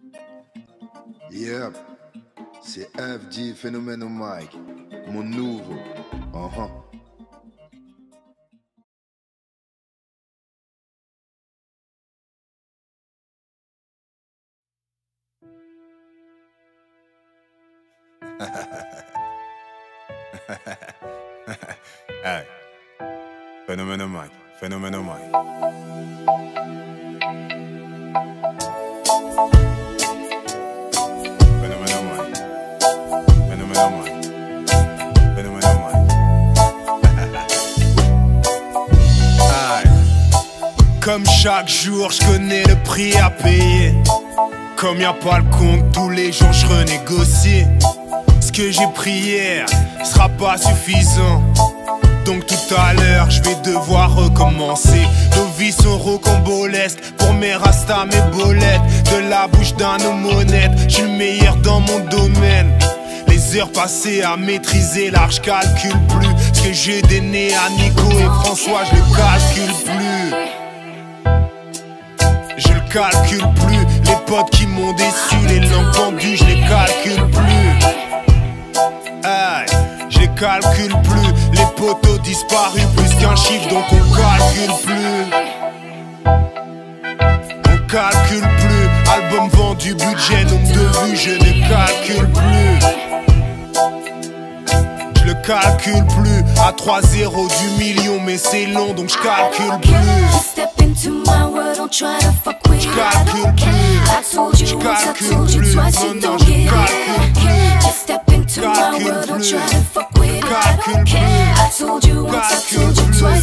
Yep, c'est FG Phénomène Mike, mon nouveau. Hey, Phénomène Mike, Phénomène Mike. Comme chaque jour, je connais le prix à payer. Comme y a pas le compte, tous les jours je renégocie. Ce que j'ai pris hier sera pas suffisant. Donc tout à l'heure, je vais devoir recommencer. Nos vies sont rocambolesques pour mes rastas, mes bolettes. De la bouche d'un homme honnête, je suis le meilleur dans mon domaine. Les heures passées à maîtriser l'art, je calcule plus. Ce que j'ai donné à Nico et François, je le calcule plus. Je le calcule plus. Les potes qui m'ont déçu, les langues pendues, je les calcule plus. Hey, je les calcule plus. Les poteaux disparus, plus qu'un chiffre, donc on calcule plus. On calcule plus. Album vendu, budget, nombre de vues, je ne calcule plus. Je le calcule plus. À 3-0 du million, mais c'est long, donc je calcule plus. Je calcule plus. Je calcule plus. Non, non, je calcule plus. Calcule plus. Calcule plus. Calcule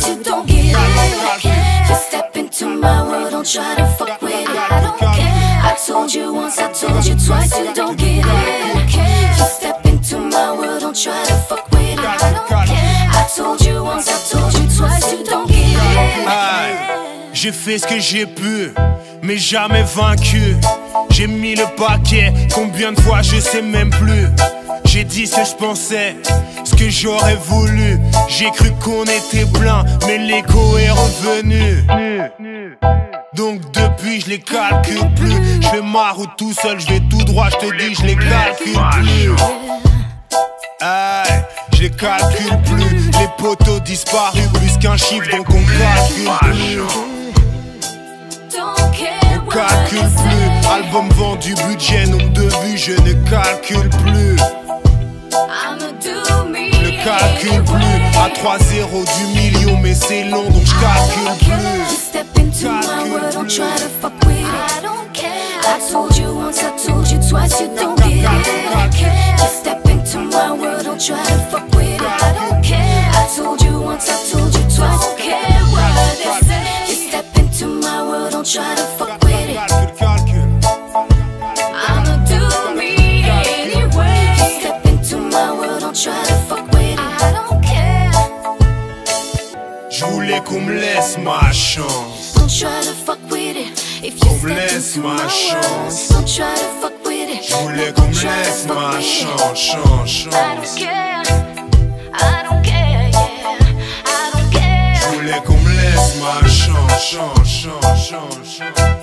plus. Step into my world, don't try to fuck with it. I don't care. I told you once, I told you twice, you don't get it. Just step into my world, don't try to fuck with it. I don't care. I told you once, I told you twice, you don't get it. J'ai fait ce que j'ai pu, mais jamais vaincu. J'ai mis le paquet, combien de fois je sais même plus. J'ai dit ce que je pensais, ce que j'aurais voulu. J'ai cru qu'on était plein, mais l'écho est revenu. Donc depuis je les calcule plus. Je fais ma route tout seul, je vais tout droit, je te dis je les calcule plus. Hey, je les calcule plus. Les poteaux disparus, plus qu'un chiffre, donc on calcule plus. On calcule plus. Album vendu, budget, nombre de vues, je ne calcule plus. Je ne calcule plus. À 3-0 du million, mais c'est long, donc je calcule plus. Calcule plus. I told you once, I told you twice, you don't get it. Just step into my world, don't try to fuck with it. I don't care. I told you once, I told you twice, I don't care what they say. Just step into my world, don't try to fuck with it. I'ma do me anyway. Just step into my world, don't try to fuck with it. I don't care. Je voulais qu'on me laisse ma chance. Don't try to fuck with it. If you Qu'on me laisse ma chance. don't try to fuck with it. Je voulais qu'on me laisse ma chance, chance, I don't chance. care. I don't care, yeah. I don't care. Je voulais qu'on me laisse ma chance, chance, chance, chance, chance.